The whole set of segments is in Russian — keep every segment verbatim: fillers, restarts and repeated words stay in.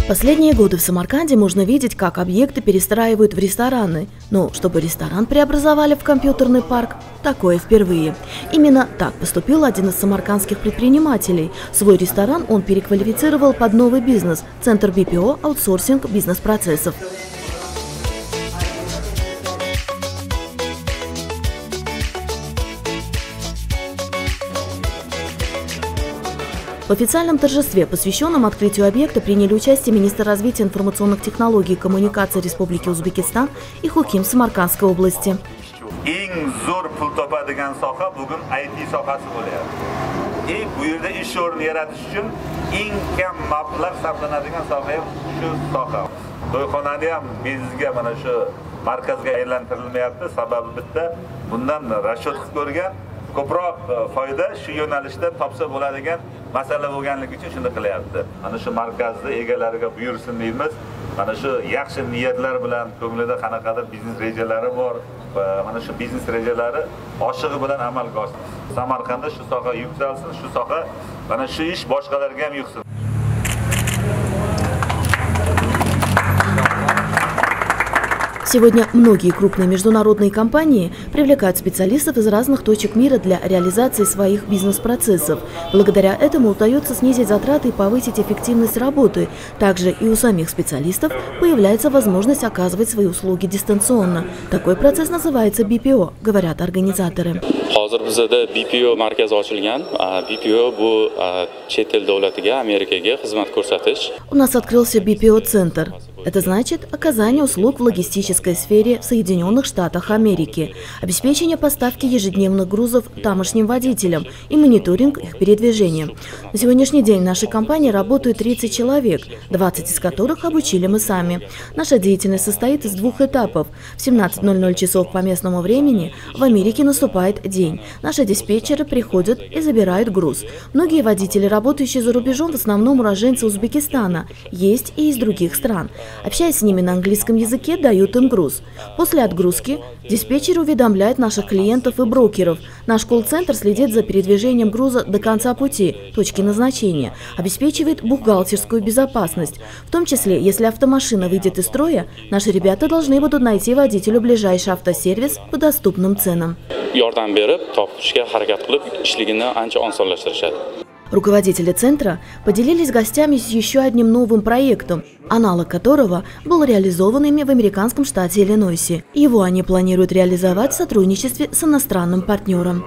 Последние годы в Самарканде можно видеть, как объекты перестраивают в рестораны. Но чтобы ресторан преобразовали в компьютерный парк, такое впервые. Именно так поступил один из самаркандских предпринимателей. Свой ресторан он переквалифицировал под новый бизнес – Центр би пи о «Аутсорсинг бизнес-процессов». В официальном торжестве, посвященном открытию объекта, приняли участие министр развития информационных технологий и коммуникаций Республики Узбекистан и Хуким Самаркандской области. Eng zo'r pul topadigan soha bugun I T sohasi bo'lyapti. E bu yerda ish o'rni yaratish uchun eng kam mablag' sarflanadigan soha ham shu soha. To'yxonani ham bizga mana shu markazga aylantirilmayapti. Sababi bitta, bundan rashod qilib ko'rgan ko'proq foyda shu yo'nalishda topsa bo'ladigan masala bo'lganligi uchun shuni qilyapti. Mana shu markazni egalariga buyursin deymiz. Mana shu yaxshi niyatlar bilan ko'nglida qanaqadir biznes rejalari bor va mana shu biznes rejalari oshig'i bilan amalga oshsin. Samarqandda shu soha yuksalsin, shu soha mana shu ish boshqalarga ham yuqsin. Сегодня многие крупные международные компании привлекают специалистов из разных точек мира для реализации своих бизнес-процессов. Благодаря этому удается снизить затраты и повысить эффективность работы. Также и у самих специалистов появляется возможность оказывать свои услуги дистанционно. Такой процесс называется би пи о, говорят организаторы. Hozir bizda би пи о markazi ochilgan. би пи о bu chet el davlatiga, Amerikaga xizmat ko'rsatish. У нас открылся би пи о-центр. Это значит оказание услуг в логистической сфере в Соединенных Штатах Америки, обеспечение поставки ежедневных грузов тамошним водителям и мониторинг их передвижения. На сегодняшний день в нашей компании работают тридцать человек, двадцать из которых обучили мы сами. Наша деятельность состоит из двух этапов. В семнадцать ноль ноль часов по местному времени в Америке наступает день. Наши диспетчеры приходят и забирают груз. Многие водители, работающие за рубежом, в основном уроженцы Узбекистана, есть и из других стран. Общаясь с ними на английском языке, дают им груз. После отгрузки диспетчеры уведомляют наших клиентов и брокеров. Наш колл-центр следит за передвижением груза до конца пути, точки назначения, обеспечивает бухгалтерскую безопасность. В том числе, если автомашина выйдет из строя, наши ребята должны будут найти водителю ближайший автосервис по доступным ценам. Руководители центра поделились с гостями с еще одним новым проектом, аналог которого был реализован ими в американском штате Иллинойсе. Его они планируют реализовать в сотрудничестве с иностранным партнером.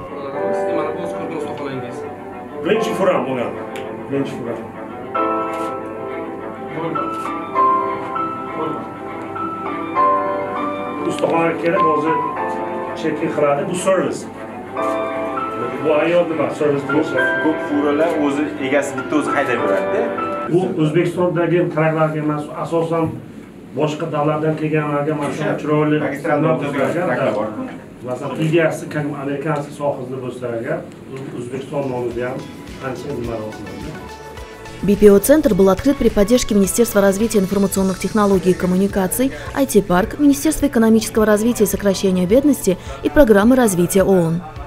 Bu ayol nima? Servis bo'lishi. Ko'p furalar o'zi egasi bitta o'zi haydab beradi. Bu O'zbekistondagi traklarga emas, asosan boshqa davlatdan kelganlarga masalan chiroyli traklar bor. Masalan, ideyasi kam amerikanskiy sohasida bo'lsa agar O'zbekiston nomida ham ancha nimaroq. би пи о-центр был открыт при поддержке Министерства развития информационных технологий и коммуникаций, ай ти-парк, Министерства экономического развития и сокращения бедности и программы развития ООН.